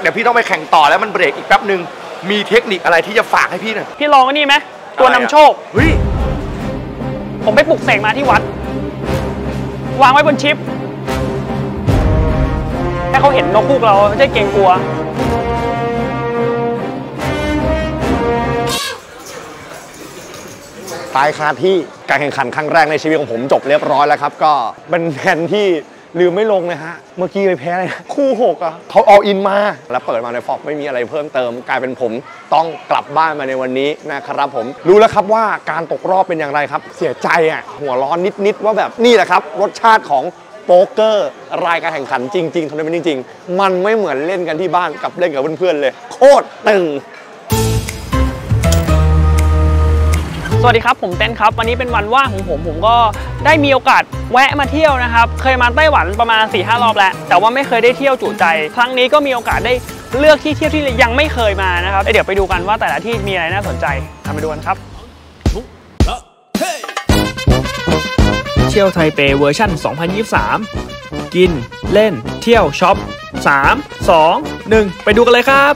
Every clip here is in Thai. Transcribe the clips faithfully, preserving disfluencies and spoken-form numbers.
เดี๋ยวพี่ต้องไปแข่งต่อแล้วมันเบรกอีกแป๊บนึงมีเทคนิคอะไรที่จะฝากให้พี่หน่อยพี่ลองอันนี้ไหมตัวนำโชคเฮ้ยผมไปปลุกเสกมาที่วัดวางไว้บนชิปให้เขาเห็นนกฮูกเราจะได้เกรงกลัวตายคาที่การแข่งขันครั้งแรกในชีวิตของผมจบเรียบร้อยแล้วครับก็เป็นแผนที่ลืมไม่ลงเลยฮะเมื่อกี้ไปแพ้เลยคู่หกอ่ะเขาเอาอินมาแล้วเปิดมาในฟอกไม่มีอะไรเพิ่มเติมกลายเป็นผมต้องกลับบ้านมาในวันนี้นะครับผมรู้แล้วครับว่าการตกรอบเป็นอย่างไรครับเสียใจอ่ะหัวร้อนนิดๆว่าแบบนี่แหละครับรสชาติของโป๊กเกอร์รายการแข่งขันจริงๆทำได้เป็นจริงๆมันไม่เหมือนเล่นกันที่บ้านกับเล่นกับเพื่อนๆเลยโคตรตึงสวัสดีครับผมเต้นครับวันนี้เป็นวันว่างของผมผมก็ได้มีโอกาสแวะมาเที่ยวนะครับเคยมาไต้หวันประมาณ สี่ห้ารอบแล้วแต่ว่าไม่เคยได้เที่ยวจุใจครั้งนี้ก็มีโอกาสได้เลือกที่เที่ยวที่ยังไม่เคยมานะครับเดี๋ยวไปดูกันว่าแต่ละที่มีอะไรน่าสนใจทำไปดูกันครับเที่ยวไทเปเวอร์ชันสองพันยี่สิบสามกินเล่นเที่ยวช็อปสาม สอง หนึ่งไปดูกันเลยครับ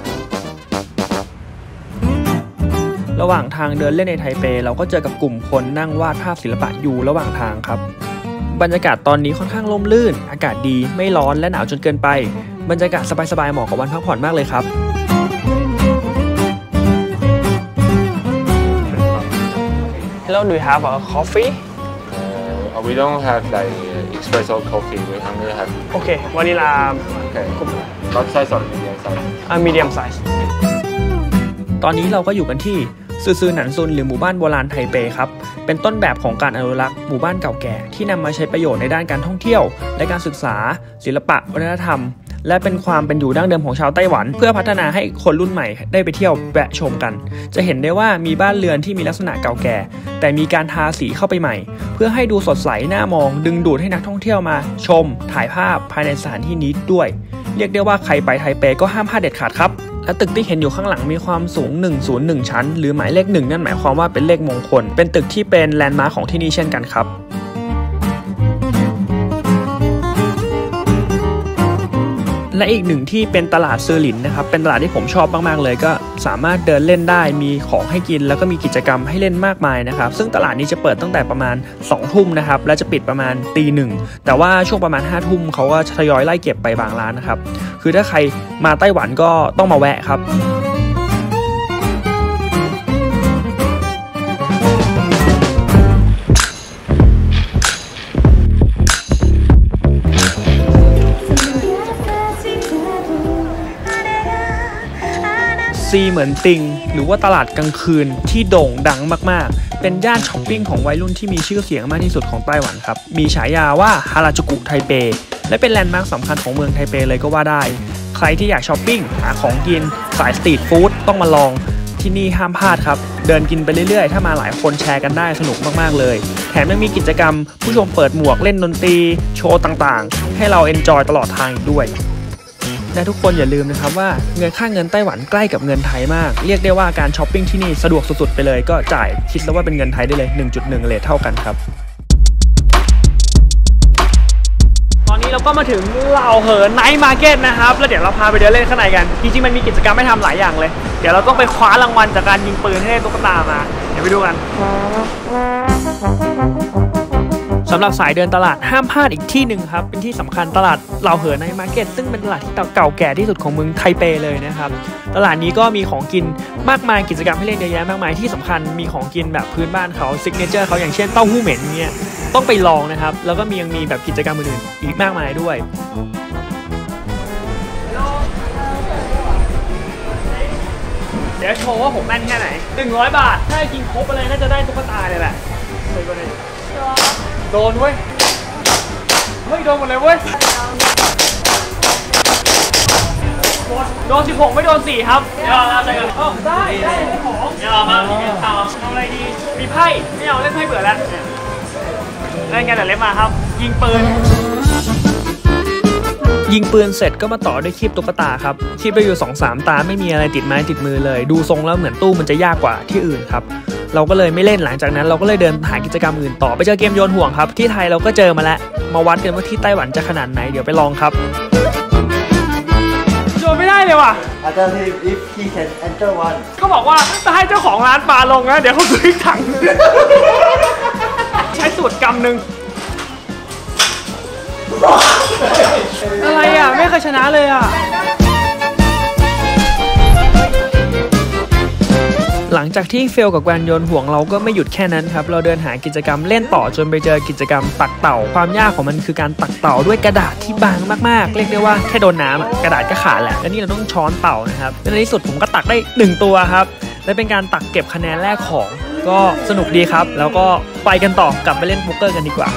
ระหว่างทางเดินเล่นในไทเปเราก็เจอกับกลุ่มคนนั่งวาดภาพศิลปะอยู่ระหว่างทางครับบรรยากาศตอนนี้ค่อนข้างร่มรื่นอากาศดีไม่ร้อนและหนาวจนเกินไปบรรยากาศสบายๆเหมาะกับวันพักผ่อนมากเลยครับ Hello, do you have a coffee? Uh, we don't have like espresso coffee. We only have. Okay, vanilla. Okay. Large size or medium size? Uh, medium size. ตอนนี้เราก็อยู่กันที่ซือซือหนันซุนหรือหมู่บ้านโบราณไทเปครับเป็นต้นแบบของการอนุรักษ์หมู่บ้านเก่าแก่ที่นำมาใช้ประโยชน์ในด้านการท่องเที่ยวและการศึกษาศิลปะวัฒนธรรมและเป็นความเป็นอยู่ดั้งเดิมของชาวไต้หวันเพื่อพัฒนาให้คนรุ่นใหม่ได้ไปเที่ยวแวะชมกันจะเห็นได้ว่ามีบ้านเรือนที่มีลักษณะเก่าแก่แต่มีการทาสีเข้าไปใหม่เพื่อให้ดูสดใสน่ามองดึงดูดให้นักท่องเที่ยวมาชมถ่ายภาพภายในสถานที่นี้ด้วยเรียกได้ว่าใครไปไทเปก็ห้ามพลาดเด็ดขาดครับและตึกที่เห็นอยู่ข้างหลังมีความสูงหนึ่งศูนย์หนึ่งชั้นหรือหมายเลขหนึ่งนั่นหมายความว่าเป็นเลขมงคลเป็นตึกที่เป็นแลนด์มาร์คของที่นี่เช่นกันครับและอีกหนึ่งที่เป็นตลาดซือหลินนะครับเป็นตลาดที่ผมชอบมากๆเลยก็สามารถเดินเล่นได้มีของให้กินแล้วก็มีกิจกรรมให้เล่นมากมายนะครับซึ่งตลาดนี้จะเปิดตั้งแต่ประมาณสองทุ่มนะครับและจะปิดประมาณตีหนึ่งแต่ว่าช่วงประมาณห้าทุ่มเขาก็ทยอยไล่เก็บไปบางร้านนะครับคือถ้าใครมาไต้หวันก็ต้องมาแวะครับซีเหมือนติงหรือว่าตลาดกลางคืนที่โด่งดังมากๆเป็นย่านช้อปปิ้งของวัยรุ่นที่มีชื่อเสียงมากที่สุดของไต้หวันครับมีฉายาว่าฮาราจูกุไทเปและเป็นแลนด์มาร์คสำคัญของเมืองไทเปเลยก็ว่าได้ใครที่อยากช้อปปิ้งหาของกินสายสตรีทฟู้ดต้องมาลองที่นี่ห้ามพลาดครับเดินกินไปเรื่อยๆถ้ามาหลายคนแชร์กันได้สนุกมากๆเลยแถมยังมีกิจกรรมผู้ชมเปิดหมวกเล่นดนตรีโชว์ต่างๆให้เราเอนจอยตลอดทางอีกด้วยและทุกคนอย่าลืมนะครับว่าเงินค่าเงินไต้หวันใกล้กับเงินไทยมากเรียกได้ว่าการช้อปปิ้งที่นี่สะดวกสุดๆไปเลยก็จ่ายคิดแล้วว่าเป็นเงินไทยได้เลย หนึ่งจุดหนึ่ง เรทเท่ากันครับตอนนี้เราก็มาถึงเหล่าเหินไนท์มาร์เก็ตนะครับแล้วเดี๋ยวเราพาไปเดินเล่นข้างในกันจริงๆมันมีกิจกรรมให้ทำหลายอย่างเลยเดี๋ยวเราต้องไปคว้ารางวัลจากการยิงปืนให้ได้ตุ๊กตามาเดี๋ยวไปดูกันสำหรับสายเดินตลาดห้ามพลาดอีกที่หนึ่งครับเป็นที่สำคัญตลาดเหล่าเหินไนท์มาร์เก็ตซึ่งเป็นตลาดที่เก่าแก่ที่สุดของเมืองไทเปเลยนะครับตลาดนี้ก็มีของกินมากมายกิจกรรมให้เล่นเยอะแยะมากมายที่สำคัญมีของกินแบบพื้นบ้านเขาซิกเนเจอร์เขาอย่างเช่นเต้าหู้เหม็นเนี่ยต้องไปลองนะครับแล้วก็มียังมีแบบกิจกรรมอื่นๆอีกมากมายด้วยเดี๋ยวโชว์ว่าผมแม่นแค่ไหนหนึ่งร้อยบาทถ้ากินครบอะไรน่าจะได้ตุ๊กตาเลยแหละเคยก็ได้โดนเว้ยเฮ้ยโดนหมดเลยเว้ยโดนสิบหกไม่โดนสี่ครับเดี๋ยวเราจะกันได้ได้ของเดี๋ยวมาทำอะไรดีมีไพ่ไม่เอาเล่นไพ่เบื่อแล้วเล่นกันแต่เล่นมาครับยิงปืนยิงปืนเสร็จก็มาต่อด้วยคีบตุ๊กตาครับคีบไปอยู่ สองสาม ตาไม่มีอะไรติดไม้ติดมือเลยดูทรงแล้วเหมือนตู้มันจะยากกว่าที่อื่นครับเราก็เลยไม่เล่นหลังจากนั้นเราก็เลยเดินหากิจกรรมอื่นต่อไปเจอเกมโยนห่วงครับที่ไทยเราก็เจอมาแล้วมาวัดกันว่าที่ไต้หวันจะขนาดไหนเดี๋ยวไปลองครับโยนไม่ได้เลยว่ะ I tell him if he can enter one เขาบอกว่าจะให้เจ้าของร้านปลาลงนะเดี๋ยวเขาซื้อถัง ใช้สูตรกำหนึ่งอะไรอ่ะไม่เคยชนะเลยอ่ะหลังจากที่เฟลกับแกรนโยนห่วงเราก็ไม่หยุดแค่นั้นครับเราเดินหากิจกรรมเล่นต่อจนไปเจอกิจกรรมตักเต่าความยากของมันคือการตักเต่าด้วยกระดาษที่บางมากๆเรียกได้ว่าแค่โดนน้ำกระดาษก็ขาดแหละและนี่เราต้องช้อนเต่านะครับในที่สุดผมก็ตักได้หนึ่งตัวครับและเป็นการตักเก็บคะแนนแรกของก็สนุกดีครับแล้วก็ไปกันต่อกลับไปเล่นโป๊กเกอร์กันดีกว่า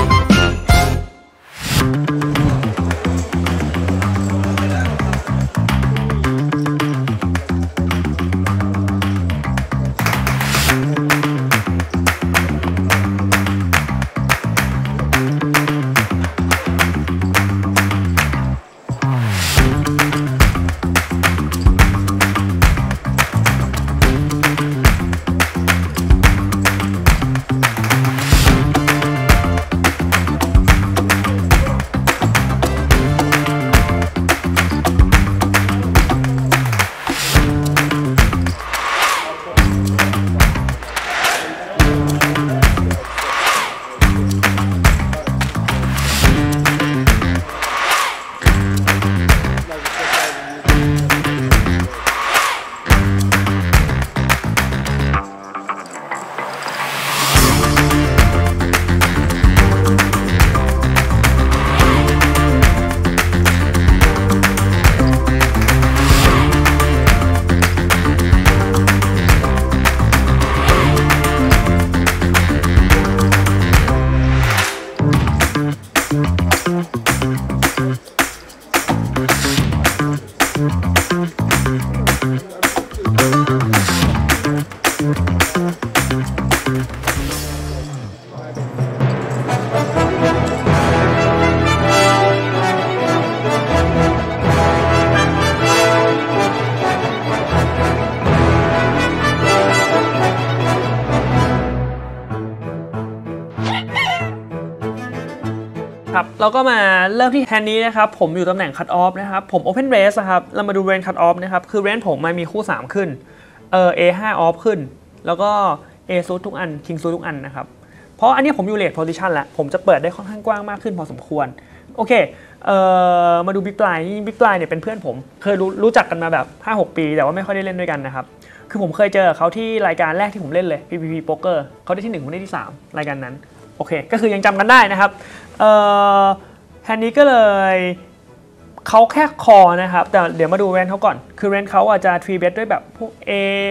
ครับเราก็มาเริ่มที่แฮนด์นี้นะครับผมอยู่ตำแหน่ง cut off นะครับผม open raise นะครับเรามาดู range cut off นะครับคือ range ผมมันมีคู่สามขึ้นเออ เอ ห้า off ขึ้นแล้วก็ A suit ทุกอัน king suit ทุกอันนะครับเพราะอันนี้ผมอยู่ late position แล้วผมจะเปิดได้ค่อนข้างกว้างมากขึ้นพอสมควรโอเคเอ่อมาดู big blind นี่ big blind เนี่ยเป็นเพื่อนผมเคยรู้รู้จักกันมาแบบ ห้าหก ปีแต่ว่าไม่ค่อยได้เล่นด้วยกันนะครับคือผมเคยเจอเขาที่รายการแรกที่ผมเล่นเลย พี พี พี Poker เขาได้ที่หนึ่งผมได้ที่สามรายการนั้นโอเคก็คือยังจำกันได้นะครับเอ่อแฮนด์นี้ก็เลยเขาแค่คอนะครับแต่เดี๋ยวมาดูแรนเขาก่อนคือแรนเขาอาจจะทรีเบทด้วยแบบพวก A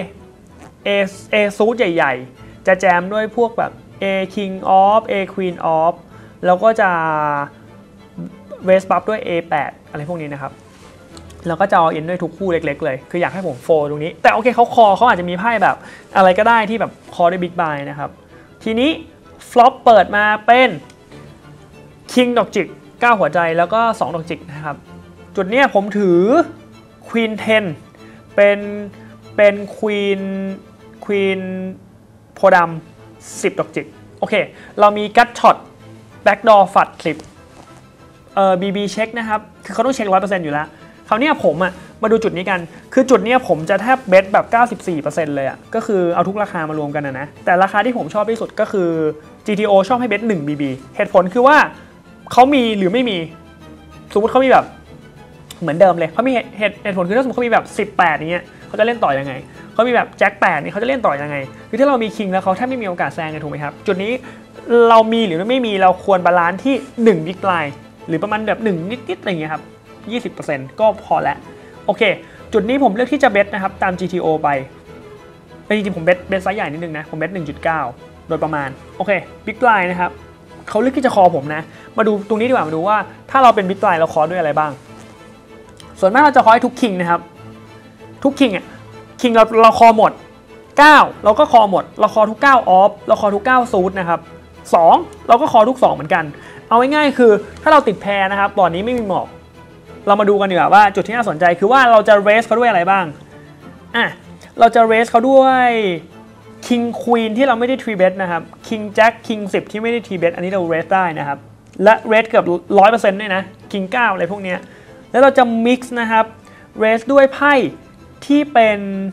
A A ซูทใหญ่ๆจะแจมด้วยพวกแบบ A King off A Queen off แล้วก็จะเวสบัฟด้วย เอ แปด อะไรพวกนี้นะครับแล้วก็จะเอาอินด้วยทุกคู่เล็กๆเลยคืออยากให้ผมโฟตรงนี้แต่โอเคเขาคอเขาอาจจะมีไพ่แบบอะไรก็ได้ที่แบบคอด้วยบิ๊กบายนะครับทีนี้ฟลอปเปิดมาเป็นคิงดอกจิกเก้าหัวใจแล้วก็สองดอกจิกนะครับจุดเนี้ยผมถือควีนสิบเป็นเป็นควีนควีนโพดำสิบดอกจิกโอเคเรามีกัตช็อตแบ็กดอร์ฟัดคลิปเอ่อ บี บี เช็คนะครับคือเขาต้องเช็ค ร้อยเปอร์เซ็นต์ อยู่แล้วคราวนี้ผมอะมาดูจุดนี้กันคือจุดนี้ผมจะแทบเบสแบบ เก้าสิบสี่เปอร์เซ็นต์ เลยอะก็คือเอาทุกราคามารวมกันนะนะแต่ราคาที่ผมชอบที่สุดก็คือ จี ที โอ ชอบให้เบสหนึ่ง บี บี เหตุผลคือว่าเขามีหรือไม่มีสมมติเขามีแบบเหมือนเดิมเลยเขามีเหตุเหตุผลคือถ้าสมมติเขามีแบบสิบแปดอย่างเงี้ยเขาจะเล่นต่อยังไงเขามีแบบแจ็คแปดนี่เขาจะเล่นต่อยังไงคือถ้าเรามีคิงแล้วเขาแทบไม่มีโอกาสแซงกันถูกไหมครับจุดนี้เรามีหรือไม่มีเราควรบาลานซ์ที่หนึ่งบิ๊กไลน์หรือประมาณแบบหนึ่งนิดๆอะไรเงี้ยครับยี่สิบเปอร์เซ็นต์ ก็พอแล้วโอเคจุดนี้ผมเลือกที่จะเบสนะครับตาม จี ที โอ ไปแต่จริงๆผมเบสเบสไซส์ใหญ่นิดนึงนะผมเบส หนึ่งจุดเก้า โดยประมาณโอเคบิ๊กไลน์นะครับเขาเลือกที่จะคอผมนะมาดูตรงนี้ดีกว่ามาดูว่าถ้าเราเป็นบิ๊กไลน์เราคอด้วยอะไรบ้างส่วนมากเราจะคอให้ทุกคิงนะครับทุกคิงอ่ะคิงเราเราคอหมดเก้าเราก็คอหมดเราคอทุกเก้าออฟเราคอทุกเก้าซูทนะครับสองเราก็คอทุกสองเหมือนกันเอาง่ายๆคือถ้าเราติดแพรนะครับบอร์ดนี้ไม่มีหมอกเรามาดูกันดีกว่าว่าจุดที่น่าสนใจคือว่าเราจะเรสเขาด้วยอะไรบ้างอ่ะเราจะเรสเขาด้วยคิงควีนที่เราไม่ได้ทรีเบสนะครับคิงแจ็คคิงสิบที่ไม่ได้ทรีเบสอันนี้เราเรสได้นะครับและเรสเกือบ ร้อยเปอร์เซ็นต์ ด้วยนะคิงเก้าอะไรพวกนี้แล้วเราจะมิกซ์นะครับเรสด้วยไพ่ที่เป็น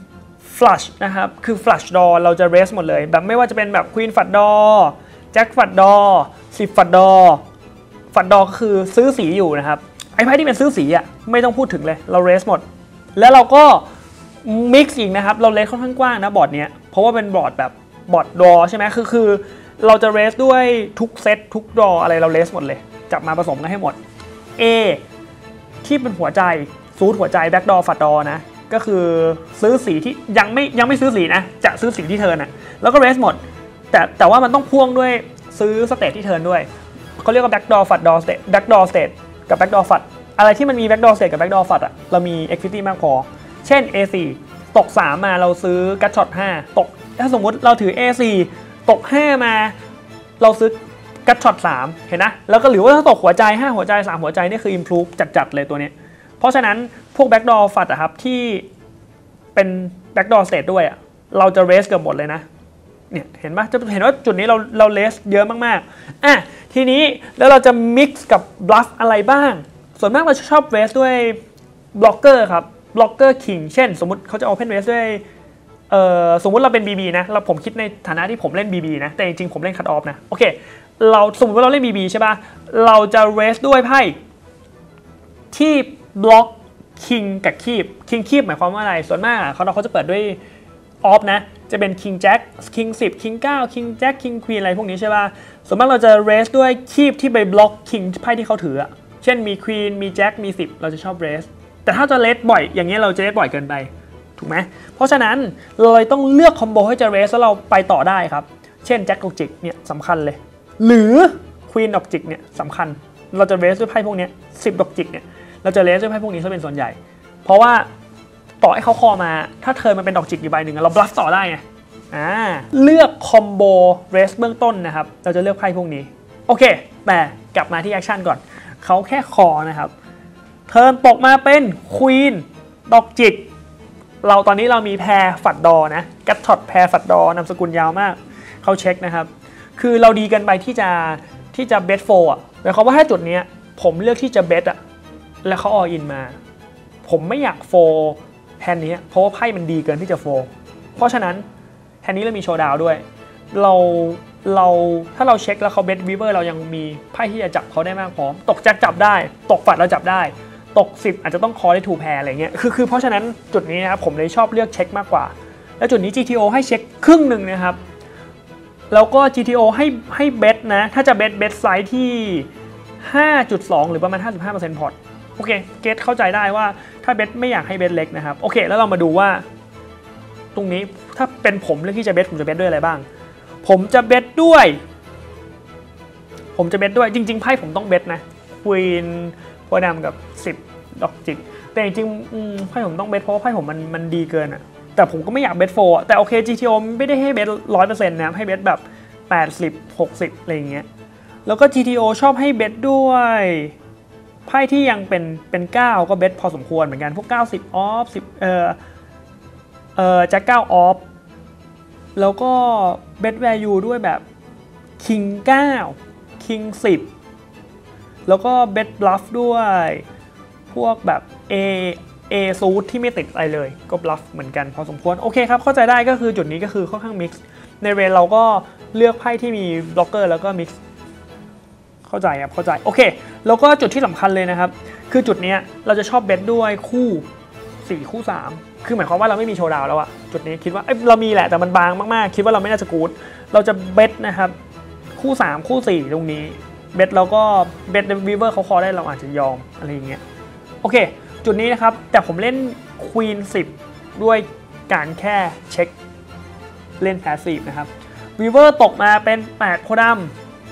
flush นะครับคือ flush draw เราจะเรสหมดเลยแบบไม่ว่าจะเป็นแบบ queen flush draw แจ็ค flush draw สิบ flush draw flush draw ก็คือซื้อสีอยู่นะครับไอ้ไพ่ที่เป็นซื้อสีอ่ะไม่ต้องพูดถึงเลยเราเรสหมดแล้วเราก็มิกซ์อีกนะครับเราเลสค่อนข้างกว้างนะบอร์ดเนี้ยเพราะว่าเป็นบอร์ดแบบบอร์ดดรอใช่ไหมคือคือเราจะเรสด้วยทุกเซตทุกดรออะไรเราเรสหมดเลยจับมาผสมกันให้หมด A ที่เป็นหัวใจซูทหัวใจแบ็กดอร์ฟัดดอนะก็คือซื้อสีที่ยังไม่ยังไม่ซื้อสีนะจะซื้อสีที่เทิร์นนะแล้วก็เรสหมดแต่แต่ว่ามันต้องพ่วงด้วยซื้อสเตทที่เทิร์นด้วยเขาเรียกว่าแบ็กดอร์ฟัดดอร์สเตทแบ็กดอร์สเตทกับแบ็กดอร์ฟัดอะไรที่มันมีแบ็กดอร์สเตทกับแบ็กดอร์ฟัดอะเรามี equity มากพอเช่น เอ โฟร์ ตกสามมาเราซื้อกัตช็อตห้าตกถ้าสมมุติเราถือ เอ โฟร์ ตกห้ามาเราซื้อกัตช็อตสามเห็นนะแล้วก็หรือว่าถ้าตกหัวใจห้าหัวใจสามหัวใจนี่คือ improve จัดๆเลยตัวนี้เพราะฉะนั้นพวก backdoor ฟัดอะครับที่เป็น backdoor state ด้วยอะเราจะ raise เกือบหมดเลยนะเนี่ยเห็นปะจะเห็นว่าจุดนี้เราเรา raise เยอะมากๆอ่ะทีนี้แล้วเราจะ mix กับ bluff อะไรบ้างส่วนมากเราจะชอบ raise ด้วย blocker ครับ blocker king เช่นสมมุติเขาจะ open raise ด้วยเอ่อสมมุติเราเป็น บี บี นะเราผมคิดในฐานะที่ผมเล่น บี บี นะแต่จริงๆผมเล่น cut off นะโอเคเราสมมติว่าเราเล่น บี บี ใช่ป่ะเราจะ raise ด้วยไพ่ที่บล็อก king กับคีบ king คีบหมายความว่าอะไรส่วนมากเขาเขาจะเปิดด้วย off นะจะเป็น king jack king สิบ king เก้า king jack king queen อะไรพวกนี้ใช่ป่ะส่วนมากเราจะ raise ด้วยคีบที่ไปบล็อก king ไพ่ที่เขาถืออะเช่นมี queen มี jack มีสิบเราจะชอบ raise แต่ถ้าจะ raise บ่อยอย่างเงี้ยเราจะ raise บ่อยเกินไปถูกไหมเพราะฉะนั้นเราเลยต้องเลือกคอมโบให้จะ raise แล้วเราไปต่อได้ครับเช่น jack กับ จิกเนี่ยสำคัญเลยหรือ Queen ดอกจิกเนี่ยสำคัญเราจะเรสด้วยไพ่พวกนี้สิบดอกจิกเนี่ยเราจะเรสด้วยไพ่พวกนี้ซะเป็นส่วนใหญ่เพราะว่าต่อให้เขาคอมาถ้าเทิร์นมันเป็นดอกจิกอยู่ใบหนึ่งเราบลัฟต่อได้ไงอ่าเลือกคอมโบเรสเบื้องต้นนะครับเราจะเลือกไพ่พวกนี้โอเคแต่กลับมาที่แอคชั่นก่อนเขาแค่คอนะครับเทิร์นตกมาเป็น Queen ดอกจิกเราตอนนี้เรามีแพรฝัดดอนะกัตช็อตแพรฝัดดอนามสกุลยาวมากเขาเช็คนะครับคือเราดีกันไปที่จะที่จะเบสโฟอ่ะหมายความว่าถ้าจุดนี้ผมเลือกที่จะเบสอ่ะแล้วเขาอออินมาผมไม่อยากโฟแฮนด์นี้เพราะว่าไพ่มันดีเกินที่จะโฟเพราะฉะนั้นแฮนด์นี้เรามีโชว์ดาวด้วยเราเราถ้าเราเช็คแล้วเขาเบสวีเวอร์เรายังมีไพ่ที่จะจับเขาได้มากพอตกแจ็คจับได้ตกฝัดเราจับได้ตกสิบอาจจะต้องคอได้ทูแพร์อะไรเงี้ยคือคือเพราะฉะนั้นจุดนี้นะครับผมเลยชอบเลือกเช็คมากกว่าแล้วจุดนี้ จี ที โอ ให้เช็คครึ่งหนึ่งนะครับแล้วก็ จี ที โอ ให้ให้เบสนะถ้าจะเบสเบสไซส์ที่ ห้าจุดสอง หรือประมาณ ห้าสิบห้าเปอร์เซ็นต์ พอร์ตโอเคเกตเข้าใจได้ว่าถ้าเบสไม่อยากให้เบสเล็กนะครับโอเคแล้วเรามาดูว่าตรงนี้ถ้าเป็นผมเลือกที่จะเบสผมจะเบสด้วยอะไรบ้างผมจะเบสด้วยผมจะเบสด้วยจริงๆไพ่ผมต้องเบสนะควีนโพดำกับสิบดอกจิกแต่จริงๆไพ่ผมต้องเบสเพราะว่าไพ่ผมมันมันดีเกินอะแต่ผมก็ไม่อยากเบสโฟร์แต่โอเค จี ที โอ ไม่ได้ให้เบส ร้อยเปอร์เซ็นต์ นะให้เบสแบบแปดสิบ หกสิบอะไรอย่างเงี้ยแล้วก็ จี ที โอ ชอบให้เบสด้วยไพ่ที่ยังเป็นเป็นเก้าก็เบสพอสมควรเหมือนกันพวกเก้าสิบออฟสิบเอ่อเอ่อแจ็คเก้าออฟแล้วก็เบสแวร์ยูด้วยแบบ King เก้า King สิบแล้วก็เบสบลัฟด้วยพวกแบบ A A ซูทที่ไม่ติดอะไรเลยก็บลัฟเหมือนกันพอสมควรโอเคครับเข้าใจได้ก็คือจุดนี้ก็คือค่อนข้างมิกซ์ในเรนเราก็เลือกไพ่ที่มีบล็อกเกอร์แล้วก็มิกซ์เข้าใจครับเข้าใจโอเคแล้วก็จุดที่สำคัญเลยนะครับคือจุดนี้เราจะชอบเบสด้วยคู่สี่คู่สามคือหมายความว่าเราไม่มีโชว์ดาวแล้วอะจุดนี้คิดว่าเอ้ยเรามีแหละแต่มันบางมากๆคิดว่าเราไม่น่าจะกู๊ดเราจะเบสนะครับคู่สามคู่สี่ตรงนี้เบสเราก็เบสวีเวอร์เขาคอได้เราอาจจะยอมอะไรอย่างเงี้ยโอเคจุดนี้นะครับแต่ผมเล่น Queen สิบด้วยการแค่เช็คเล่น Passive นะครับ Weaver ตกมาเป็นแปดโพดัม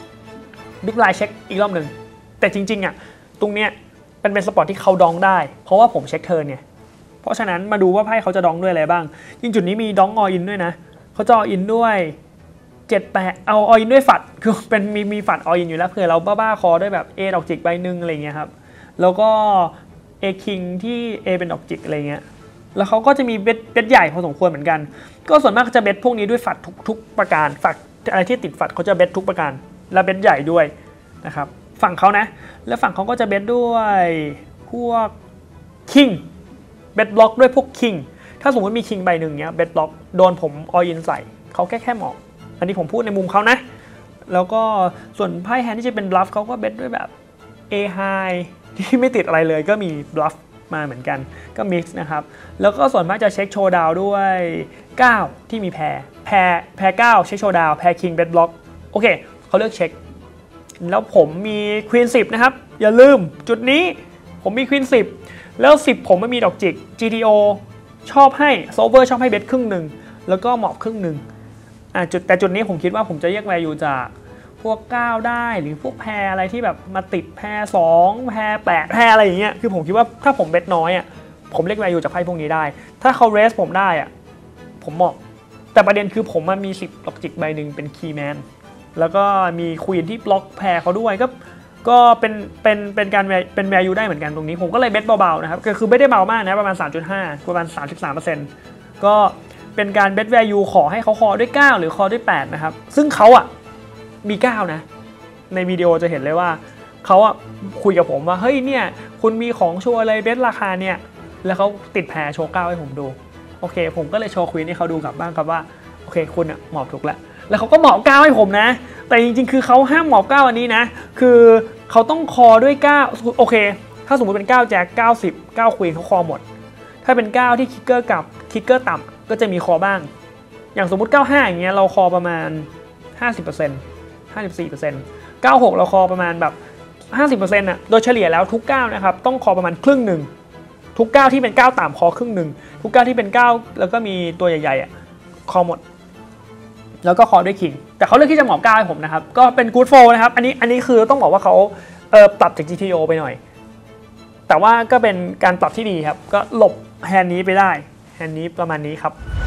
Big Line เช็คอีกรอบหนึ่งแต่จริงๆอ่ะตรงเนี้ยเป็นเป็นสปอตที่เขาดองได้เพราะว่าผมเช็คเทิร์นเนี่ยเพราะฉะนั้นมาดูว่าไพ่เขาจะดองด้วยอะไรบ้างจริงจุดนี้มีดองออินด้วยนะเขาจะออินด้วยเจ็ด แปดเอาออินด้วยฝัดคือเป็นมีมีฝัดออินอยู่แล้วเผื่อเราบ้าๆคอด้วยแบบ A ดอกจิกใบนึงอะไรเงี้ยครับแล้วก็A King ที่ A เป็นดอกจิกอะไรเงี้ยแล้วเขาก็จะมีเบสเบสใหญ่พอสมควรเหมือนกันก็ส่วนมากจะเบสพวกนี้ด้วยฝัดทุกทุกประการฝัดอะไรที่ติดฝัดเขาจะเบสทุกประการและเบสใหญ่ด้วยนะครับฝั่งเขานะแล้วฝั่งเขาก็จะเบสด้วยพวก King เบสบล็อกด้วยพวกคิงถ้าสมมติมีคิงใบหนึ่งเนี้ยเบสบล็อกโดนผมออินใส่เขาแค่แค่หมอกอันนี้ผมพูดในมุมเขานะแล้วก็ส่วนไพ่แฮนด์ที่จะเป็นบลัฟเขาก็เบสด้วยแบบ A high ที่ไม่ติดอะไรเลยก็มีบลัฟมาเหมือนกันก็มิกซ์นะครับแล้วก็ส่วนมากจะเช็คโชว์ดาวด้วยเก้าที่มีแพรแพรแพรเก้าเช็คโชว์ดาวแพรคิงเบสบล็อกโอเคเขาเลือกเช็คแล้วผมมีควีนสิบนะครับอย่าลืมจุดนี้ผมมีควีนสิบแล้วสิบผมไม่มีดอกจิก จี ที โอ ชอบให้โซเวอร์ชอบให้เบสครึ่งหนึ่งแล้วก็หมอบครึ่งหนึ่งอ่าจุดแต่จุดนี้ผมคิดว่าผมจะแยกแวร์อยู่จากพวกเก้าได้หรือพวกแพรอะไรที่แบบมาติดแพรสองแพรแปดแพรอะไรอย่างเงี้ยคือผมคิดว่าถ้าผมเบสน้อยอ่ะผมเรียกแวร์อยู่จากไพ่พวกนี้ได้ถ้าเขาเรสผมได้อ่ะผมเหมาะแต่ประเด็นคือผมมันมีสิบดอกจิกใบหนึ่งเป็นคีย์แมนแล้วก็มีควีนที่บล็อกแพรเขาด้วยก็ก็เป็นเป็นเป็นการเป็นแวร์ยูได้เหมือนกันตรงนี้ผมก็เลยเบสเบาๆนะครับก็คือไม่ได้เบามากนะประมาณ สามจุดห้า ประมาณ สามสิบสามเปอร์เซ็นต์ ก็เป็นการเบสแวร์ยูขอให้เขาคอด้วยเก้าหรือคอด้วยแปดนะครับซึ่งเขาอ่ะมีเก้านะในวิดีโอจะเห็นเลยว่าเขาอ่ะคุยกับผมว่าเฮ้ยเนี่ยคุณมีของโชว์อะไรเบสราคาเนี่ยแล้วเขาติดแพรโชว์เก้าให้ผมดูโอเคผมก็เลยโชว์ควีนให้เขาดูกลับบ้างครับว่าโอเคคุณอ่ะหมอบถูกแล้วแล้วเขาก็หมอบเก้าให้ผมนะแต่จริงๆคือเขาห้ามหมอบเก้าอันนี้นะคือเขาต้องคอด้วยเก้าโอเคถ้าสมมติเป็นเก้าแจ็คเก้าสิบ เก้าควีนเขาคอหมดถ้าเป็นเก้าที่คิกเกอร์กับคิกเกอร์ต่ำก็จะมีคอบ้างอย่างสมมุติเก้าห้าอย่างเงี้ยเราคอประมาณ ห้าสิบเปอร์เซ็นต์ ห้าสิบสี่เปอร์เซ็นต์ เก้าหกเราคอประมาณแบบ ห้าสิบเปอร์เซ็นต์ น่ะโดยเฉลี่ยแล้วทุกเก้านะครับต้องคอประมาณครึ่งหนึ่งทุกเก้าที่เป็นเก้าต่ำคอครึ่งหนึ่งทุกเก้าที่เป็นเก้าแล้วก็มีตัวใหญ่ๆอ่ะคอหมดแล้วก็คอด้วยคิงแต่เขาเลือกที่จะหมอบเก้าให้ผมนะครับก็เป็นกู๊ดโฟลนะครับอันนี้อันนี้คือต้องบอกว่าเขาเอ่อปรับจาก จี ที โอ ไปหน่อยแต่ว่าก็เป็นการปรับที่ดีครับก็หลบแฮนด์นี้ไปได้แฮนด์นี้ประมาณนี้ครับ